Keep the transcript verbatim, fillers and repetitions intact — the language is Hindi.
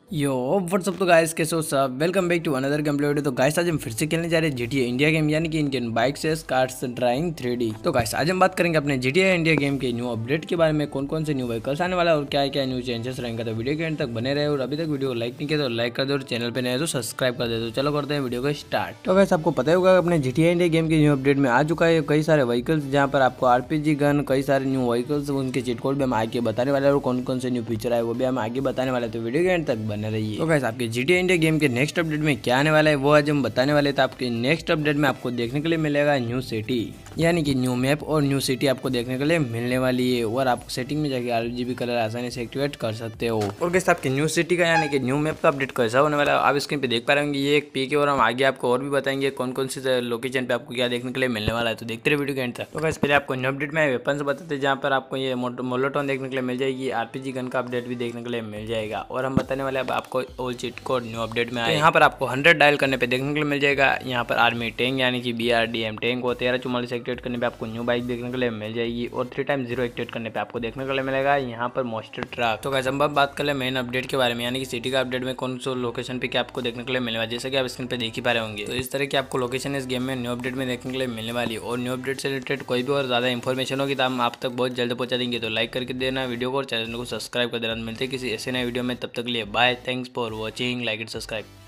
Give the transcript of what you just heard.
यो व्हाट्सअप तो गाइस, कैसे हो सब। Welcome back to another game play video. तो गाइस आज हम फिर से खेलने जा रहे हैं जीटीए इंडिया गेम, यानी कि इंडियन बाइक से कार्स ड्राइविंग थ्री डी। तो गाइस आज हम बात करेंगे अपने जीटीए इंडिया गेम के न्यू अपडेट के बारे में, कौन कौन से न्यू व्हीकल्स आने वाला है और क्या क्या न्यू चेंजेस रहेंगे। तो वीडियो के एंड तक बने रहे और अभी तक वीडियो को लाइक नहीं किया तो लाइक कर दो और चैनल पे नए हो तो सब्सक्राइब कर दे। तो चलो करते हैं वीडियो को स्टार्ट। तो गाइस आपको पता ही होगा अपने जीटीए इंडिया गेम के न्यू अपडेट में आ चुका है कई सारे व्हीकल्स, जहाँ पर आपको आरपीजी गन, कई सारे न्यू व्हीकल्स, उनके चीट कोड भी हम आगे बताने वाले हैं और कौन कौन से न्यू फीचर आए वो भी हम आगे बताने वाले हैं। तो वीडियो के एंड तक बने रहिए। तो गाइस आपके जीटीए इंडिया गेम के नेक्स्ट अपडेट में क्या आने वाला है वो आज हम बताने वाले थे। आपके नेक्स्ट अपडेट में आपको देखने के लिए मिलेगा न्यू सिटी, यानी कि न्यू मैप और न्यू सिटी आपको देखने के लिए मिलने वाली है। और आप सेटिंग में जाके आरजीबी कलर आसानी से एक्टिवेट कर सकते हो। और गाइस आपके न्यू सिटी का यानी कि न्यू मैप का अपडेट कैसा होने वाला है आप स्क्रीन पे देख पा रहे होंगे। ये एक पीक है और हम आगे आपको और भी बताएंगे कौन कौन सी लोकेशन पे आपको क्या देखने के लिए मिलने वाला है। तो देखते रहे वीडियो के एंड तक। तो गाइस पहले आपको न्यू अपडेट में वेपन्स बताते हैं, जहाँ पर आपको ये मोलोटोन देखने के लिए मिल जाएगी, आरपीजी गन का अपडेट भी देखने के लिए मिल जाएगा। और हम बताने वाले अब आपको all cheat code new update में आए। यहाँ पर आपको हंड्रेड डायल करने पे देखने के लिए मिल जाएगा। यहाँ पर आर्मी टैंक यानी कि बीआरडीएम टैंक को तेरह चुम्मालीस एक्टिवेट करने पे आपको न्यू बाइक देखने के लिए मिल जाएगी। और थ्री टाइम जीरो एक्टिवेट करने पे आपको देखने के लिए मिलेगा यहाँ पर मोस्टर ट्रक। तो गाइस हम अब बात कर ले मेन अपडेट के बारे में, यानी कि सिटी का अपडेट में कौन सा लोकेशन पे क्या आपको देखने के लिए मिलने वाला है। जैसे कि आप स्क्रीन पे देख ही पा रहे होंगे, तो इस तरह की आपको लोकेशन इस गेम में न्यू अपडेट में देखने के लिए मिलने वाली है। और न्यू अपडेट से रिलेटेड कोई भी और ज्यादा इन्फॉर्मेशन होगी तो हम आप तक बहुत जल्द पहुंचा देंगे। तो लाइक करके देना वीडियो को और चैनल को सब्सक्राइब कर देना। मिलते हैं किसी ऐसे नए वीडियो में, तब तक लिए bye. Thanks for watching, like and subscribe.